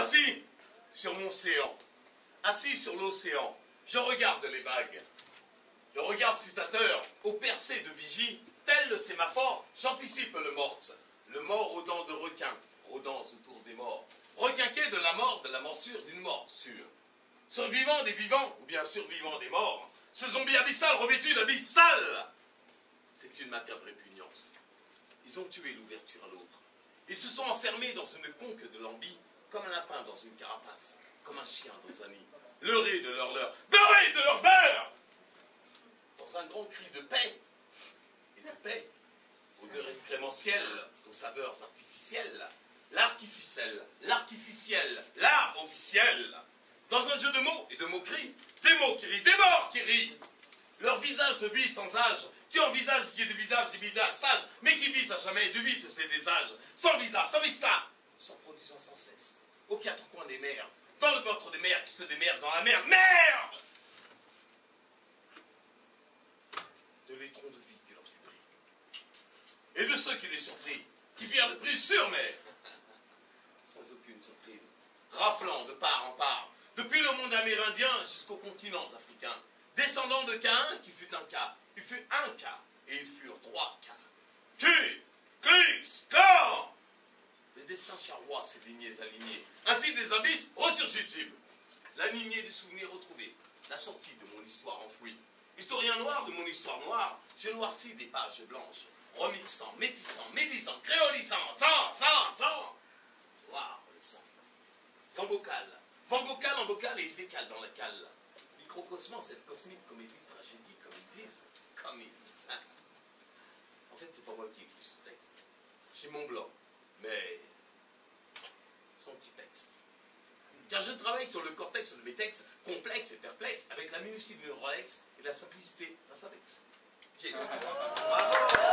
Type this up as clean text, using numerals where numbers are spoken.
Assis sur mon séant, assis sur l'océan, je regarde les vagues. Le regard scrutateur, au percé de vigie, tel le sémaphore, j'anticipe le morte. Le mort aux dents de requin, rôdant autour des morts. Requinqué de la morsure d'une mort sûre. Survivant des vivants, ou bien survivant des morts, ce zombie abyssal revêtu d'abyssal. C'est une macabre répugnance. Ils ont tué l'ouverture à l'autre. Ils se sont enfermés dans une conque de lambis, comme un lapin dans une carapace, comme un chien dans un nid. Leurrés de leur leurre, beurrés de leur beurre. Dans un grand cri de paix, et de paix, odeur excrémentielle, aux saveurs artificielles, l'artificiel, l'art officiel. Dans un jeu de mots et de moqueries, des mots qui rient, des morts qui rient. Leur visage de vie sans âge, qui envisage qu'il y ait des visages sages, mais qui visent à jamais de vite et des âges, sans visage, sans visca, s'en produisant sans cesse, aux quatre coins des mers, dans le ventre des mers qui se démerdent dans la mer. Merde! De l'étron de vie qui leur fut pris. Et de ceux qui les surpris, qui firent le prix sur mer. Sans aucune surprise, raflant de part en part, depuis le monde amérindien jusqu'aux continents africains, descendant de Caïn qui fut un cas, il fut un cas, et ils furent trois cas. Qui, clix, clan. Les destins charrois, ces lignées alignées, ainsi des abysses ressurgit-il. La lignée des souvenirs retrouvés, la sortie de mon histoire enfouie. Historien noir de mon histoire noire, je noircis des pages blanches, remixant, métissant, médisant, créolisant, sans. Waouh, le sang. Sans bocal. Vent bocal en bocal et il décale dans la cale. Microcosmant cette cosmique comédie tragédie, comme ils disent, comme ils... Hein. En fait, c'est pas moi qui écris ce texte. J'ai mon blanc, mais son petit texte. Car je travaille sur le cortex de mes textes, complexes et perplexes, avec la minutie d'une Rolex et la simplicité d'un Sabex. J'ai... Bravo.